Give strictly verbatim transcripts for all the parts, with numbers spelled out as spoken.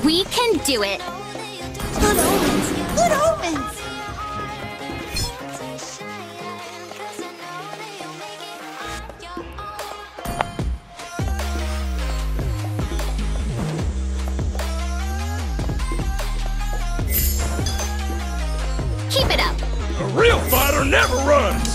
We can do it! Good omens! Good omens! Keep it up! A real fighter never runs!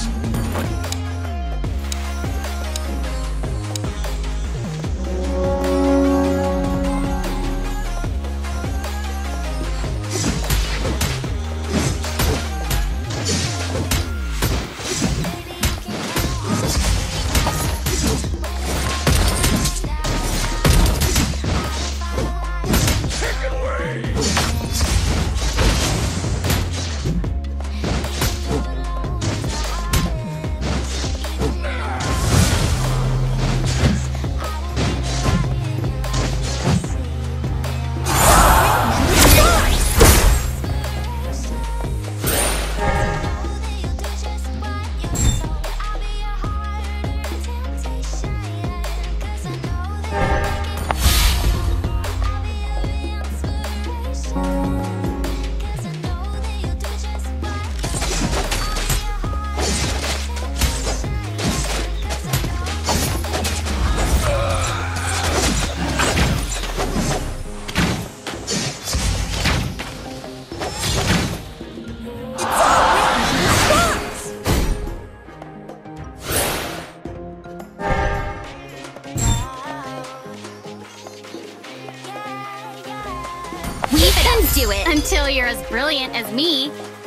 We can do it! Until you're as brilliant as me!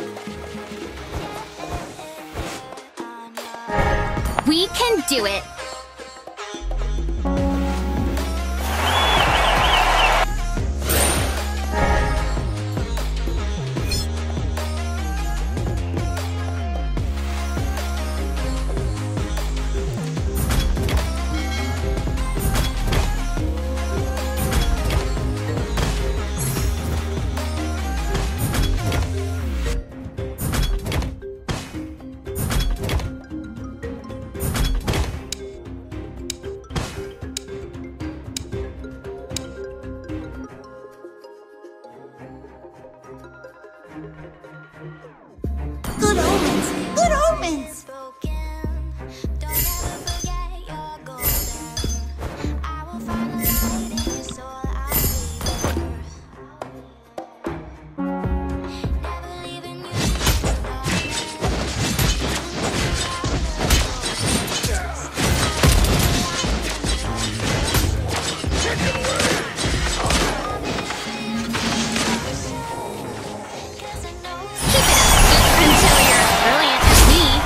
We can do it! Good omens! Good omens! Until you're as brilliant as me!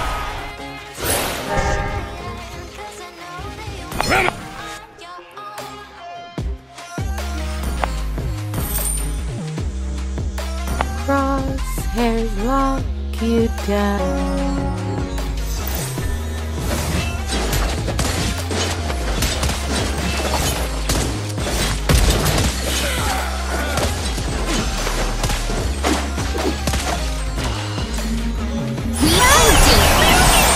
Crosshairs lock you down. We can do it!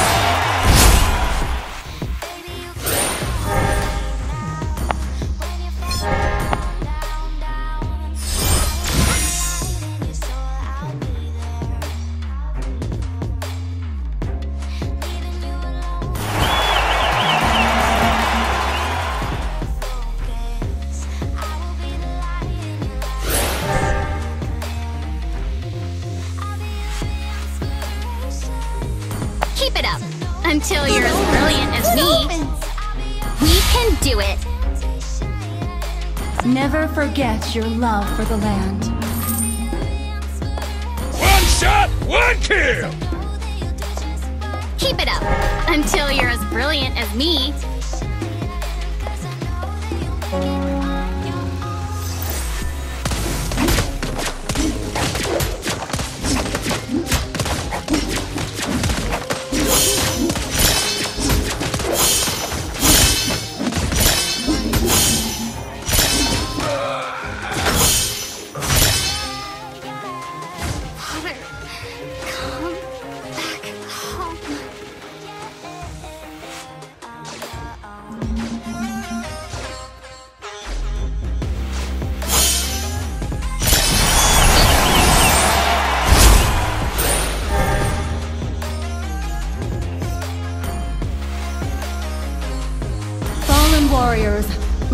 Keep it up! Until you're as brilliant as Good me! omens! We can do it! Never forget your love for the land. One shot, one kill! Keep it up! Until you're as brilliant as me!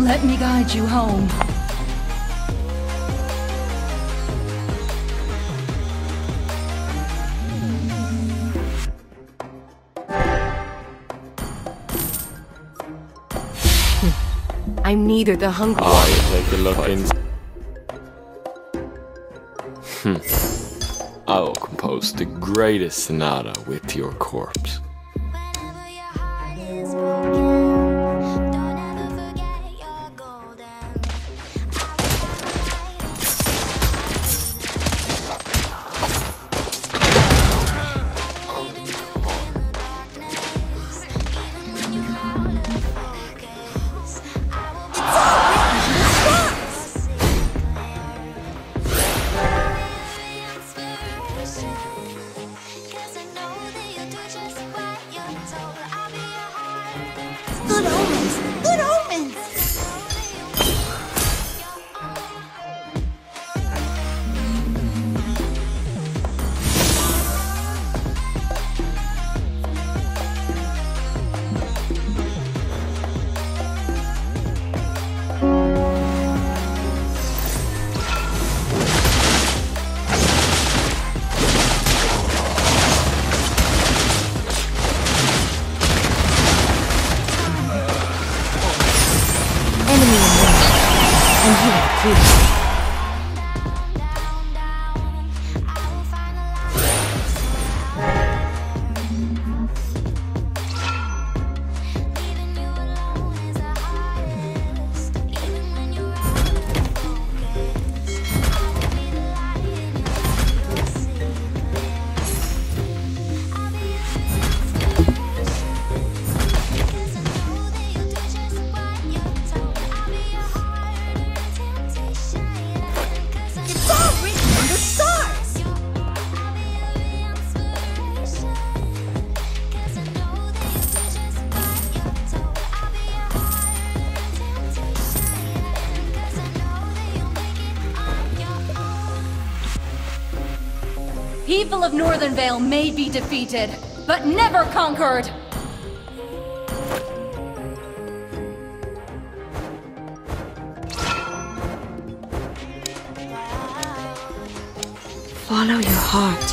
Let me guide you home. I'm neither the hungry Ah, you take a look in. Hmm. I will compose the greatest sonata with your corpse. Whenever your heart is broken, don't ever forget you're golden. Good omens! Good omens! enemy in range. And you are too. People of Northern Vale may be defeated, but never conquered! Follow your heart.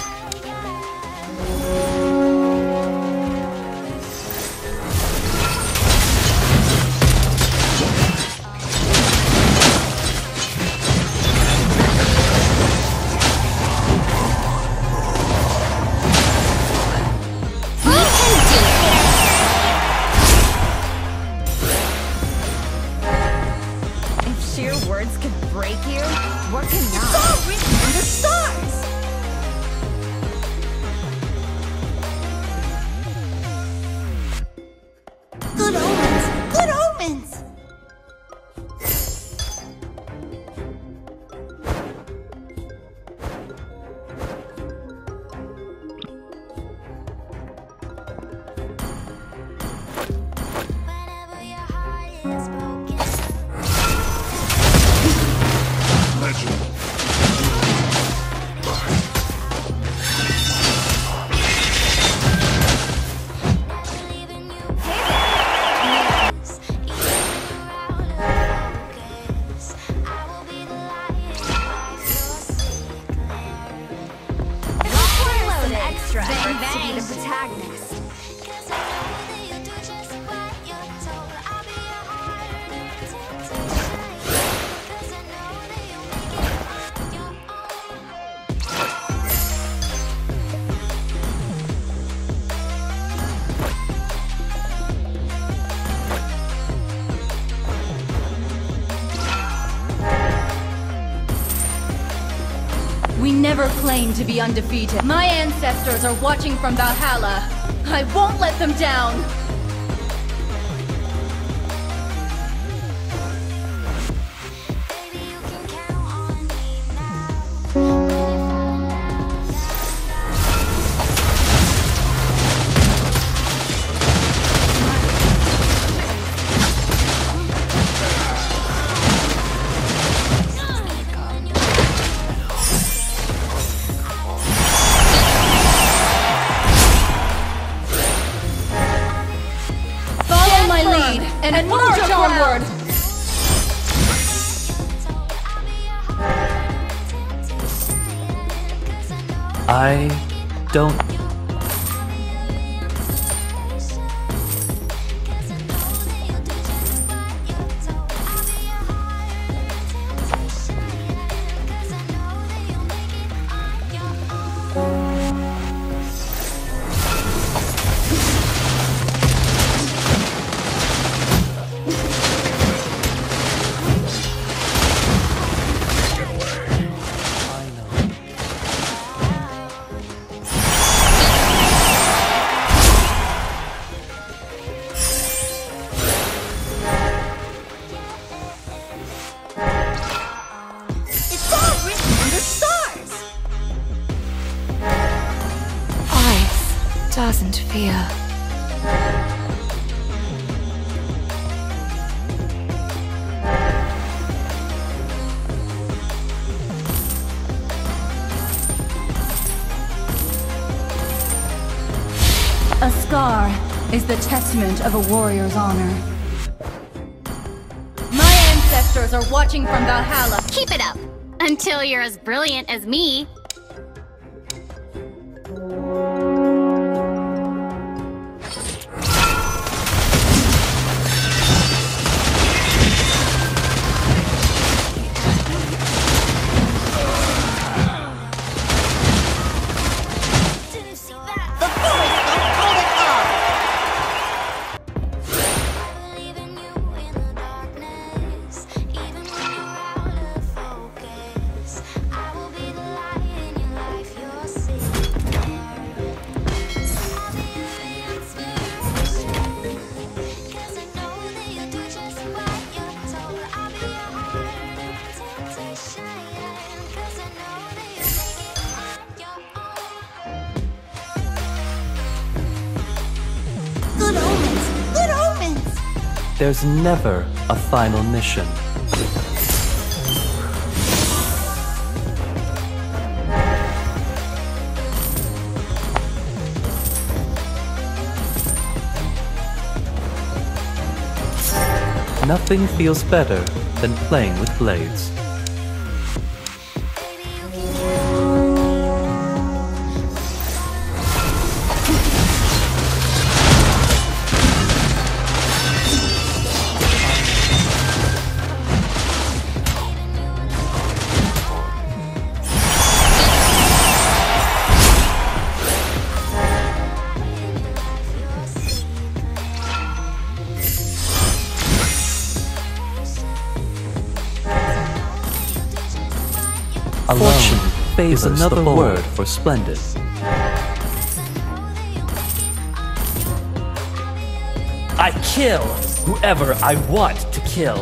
Sheer words could break you. What It's cannot? all written in the stars! Good omens! Good omens! Whenever your heart is broken. Legend. Some extra effort to be the protagonist. We never claimed to be undefeated. My ancestors are watching from Valhalla. I won't let them down! Follow my lead and march onward! I don't. It's all written in the stars. Ice doesn't fear. A scar is the testament of a warrior's honor. My ancestors are watching from Valhalla. Keep it up! Until you're as brilliant as me. The forest will hold it all. Believe in you in the darkness, even when you're out of focus. I will be the light in your life, you'll see. I'll be your inspiration, 'cause I know that you'll do just what you're told. I'll be your heart and temptation, 'cause I know that you'll make it on your own. Good omens. Good omens. There's never a final mission. Nothing feels better than playing with blades. Fortune is another word for splendid. I kill whoever I want to kill.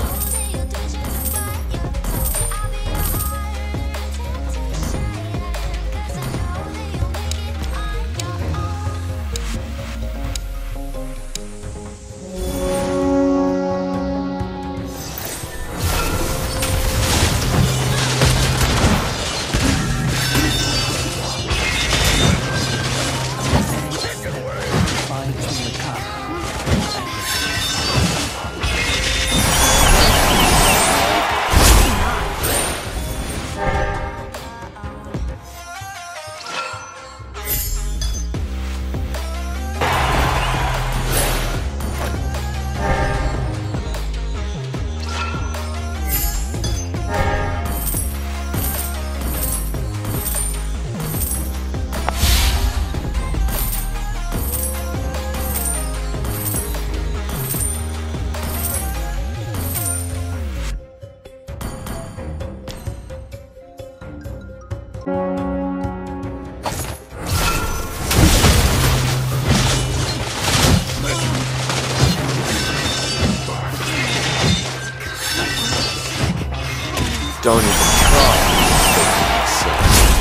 Don't even try.